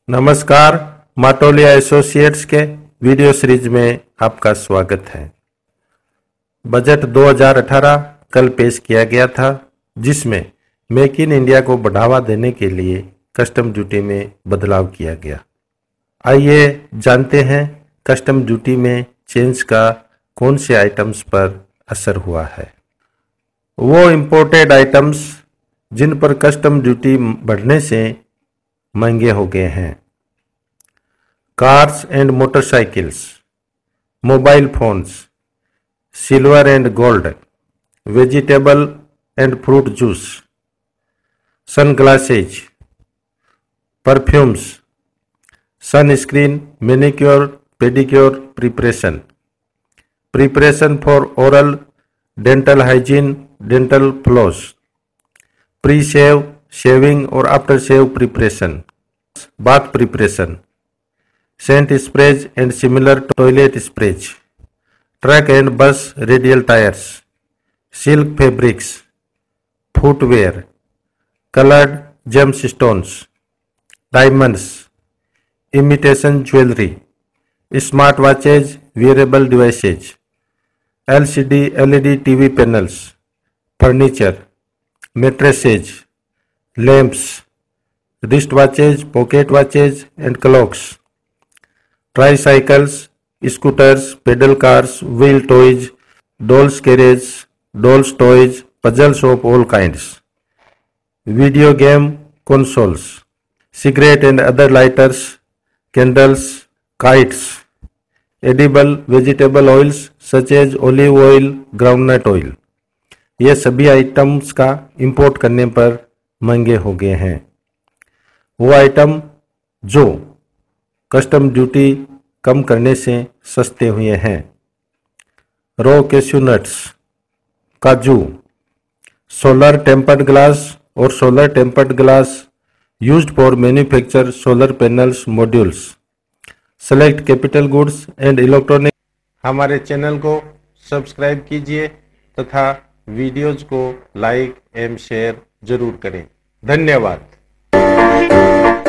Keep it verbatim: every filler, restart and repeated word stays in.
नमस्कार, माटोलिया एसोसिएट्स के video series में आपका स्वागत है। बजट दो हज़ार अठारह कल पेश किया गया था, जिसमें मेक इन इंडिया को बढ़ावा देने के लिए कस्टम ड्यूटी में बदलाव किया गया। आइए जानते हैं कस्टम ड्यूटी में चेंज का कौन से आइटम्स पर असर हुआ है। वो इम्पोर्टेड आइटम्स जिन पर कस्टम ड्यूटी बढ़ने से महंगे हो गए हैं: cars and motorcycles, mobile phones, silver and gold, vegetable and fruit juice, sunglasses, perfumes, sunscreen, manicure, pedicure preparation, preparation for oral, dental hygiene, dental floss, pre shave, shaving और after shave preparation, bath preparation, scent sprays and similar toilet sprays, truck and bus radial tyres, silk fabrics, footwear, coloured gemstones, diamonds, imitation jewellery, smart watches, wearable devices, LCD LED TV panels, furniture, mattresses, lamps, wrist watches, pocket watches and clocks, tricycles, scooters, pedal cars, wheel toys, dolls carriage, dolls toys, puzzles of all kinds, video game consoles, cigarette and other lighters, candles, kites, edible vegetable oils such as olive oil, groundnut oil, ये सभी items का import करने पर महंगे हो गए हैं। वो आइटम जो कस्टम ड्यूटी कम करने से सस्ते हुए हैं: रॉ कैश्यू नट्स, काजू, सोलर टेम्पर्ड ग्लास और solar tempered glass used for manufacture solar panels modules, select capital goods and electronic। हमारे चैनल को सब्सक्राइब कीजिए तथा वीडियोज को लाइक एवं शेयर जरूर करें। धन्यवाद।